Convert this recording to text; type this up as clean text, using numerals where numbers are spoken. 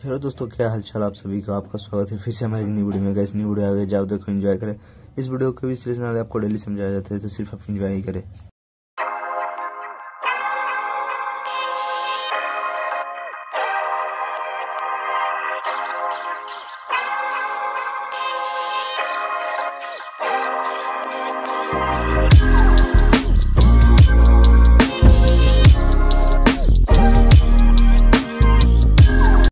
Hello दोस्तों, क्या हाल चाल आप सभी का। आपका स्वागत है फिर से हमारे एक न्यू वीडियो में। गाइस न्यू वीडियो आ गए, जाओ देखो, एंजॉय करें। इस वीडियो को भी इसलिए चैनल आपको डेली समझाया जाता है, तो सिर्फ आप एंजॉय ही करें।